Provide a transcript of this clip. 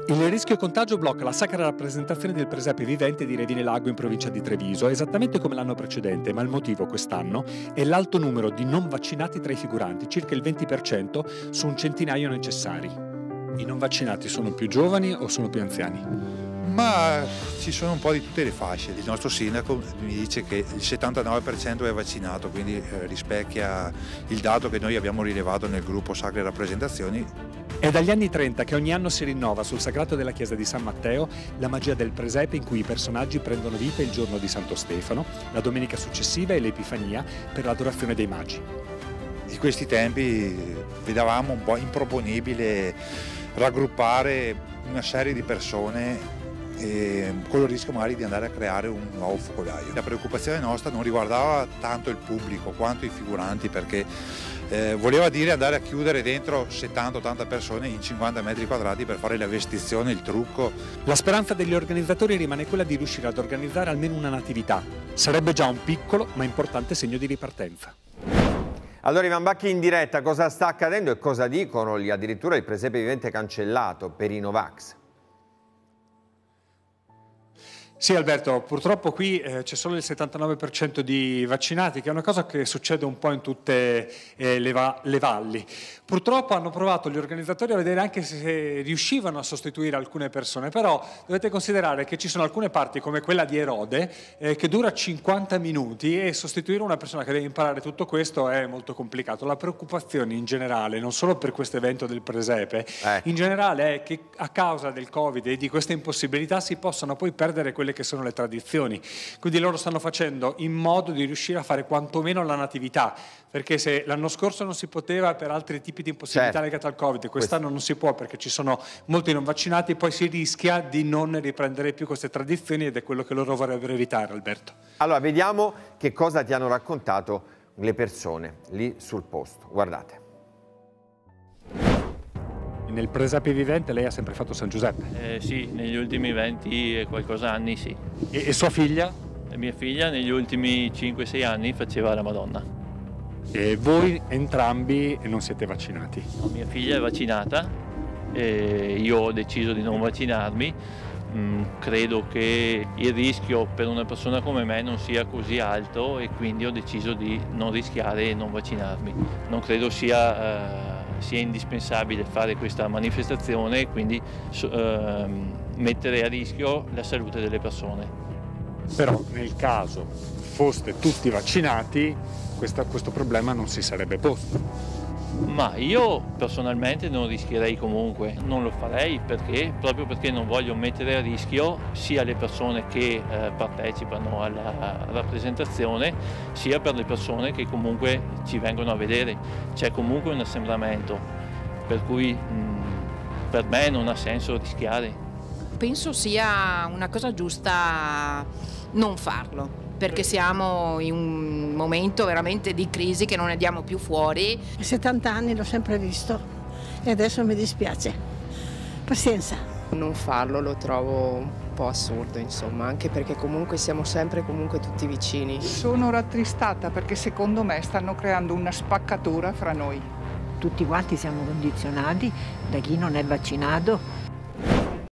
Il rischio contagio blocca la sacra rappresentazione del presepe vivente di Revine Lago in provincia di Treviso, esattamente come l'anno precedente, ma il motivo quest'anno è l'alto numero di non vaccinati tra i figuranti, circa il 20% su un centinaio necessari. I non vaccinati sono più giovani o sono più anziani? Ma ci sono un po' di tutte le fasce. Il nostro sindaco mi dice che il 79% è vaccinato, quindi rispecchia il dato che noi abbiamo rilevato nel gruppo Sacre Rappresentazioni. È dagli anni 30 che ogni anno si rinnova sul sagrato della chiesa di San Matteo la magia del presepe, in cui i personaggi prendono vita il giorno di Santo Stefano, la domenica successiva e l'Epifania per l'adorazione dei magi. Di questi tempi vedevamo un po' improponibile raggruppare una serie di persone con il rischio magari di andare a creare un nuovo focolaio. La preoccupazione nostra non riguardava tanto il pubblico quanto i figuranti, perché voleva dire andare a chiudere dentro 70-80 persone in 50 metri quadrati per fare la vestizione, il trucco. La speranza degli organizzatori rimane quella di riuscire ad organizzare almeno una natività. Sarebbe già un piccolo ma importante segno di ripartenza. Allora Ivan Bacchi in diretta, cosa sta accadendo e cosa dicono addirittura il presepe vivente cancellato per i Novax? Sì Alberto, purtroppo qui c'è solo il 79% di vaccinati, che è una cosa che succede un po' in tutte le valli. Purtroppo hanno provato gli organizzatori a vedere anche se riuscivano a sostituire alcune persone, però dovete considerare che ci sono alcune parti come quella di Erode che dura 50 minuti e sostituire una persona che deve imparare tutto questo è molto complicato. La preoccupazione in generale, non solo per questo evento del presepe, in generale è che a causa del Covid e di questa impossibilità si possano poi perdere quelle che sono le tradizioni, quindi loro stanno facendo in modo di riuscire a fare quantomeno la natività, perché se l'anno scorso non si poteva per altri tipi di impossibilità legate al Covid, quest'anno non si può perché ci sono molti non vaccinati, poi si rischia di non riprendere più queste tradizioni ed è quello che loro vorrebbero evitare, Alberto. Allora vediamo che cosa ti hanno raccontato le persone lì sul posto, guardate. Nel presepe vivente lei ha sempre fatto San Giuseppe? Sì, negli ultimi 20 e qualcosa anni sì. E sua figlia? Mia figlia negli ultimi 5-6 anni faceva la Madonna. E voi entrambi non siete vaccinati? No, mia figlia è vaccinata, io ho deciso di non vaccinarmi. Credo che il rischio per una persona come me non sia così alto e quindi ho deciso di non rischiare e non vaccinarmi. Non credo sia indispensabile fare questa manifestazione e quindi mettere a rischio la salute delle persone. Però nel caso foste tutti vaccinati questo problema non si sarebbe posto. Ma io personalmente non rischierei comunque, non lo farei proprio perché non voglio mettere a rischio sia le persone che partecipano alla rappresentazione, sia per le persone che comunque ci vengono a vedere. C'è comunque un assembramento, per cui per me non ha senso rischiare. Penso sia una cosa giusta non farlo, perché siamo in un momento veramente di crisi che non ne andiamo più fuori. 70 anni l'ho sempre visto e adesso mi dispiace. Pazienza. Non farlo lo trovo un po' assurdo, insomma, anche perché comunque siamo sempre tutti vicini. Sono rattristata perché secondo me stanno creando una spaccatura fra noi. Tutti quanti siamo condizionati da chi non è vaccinato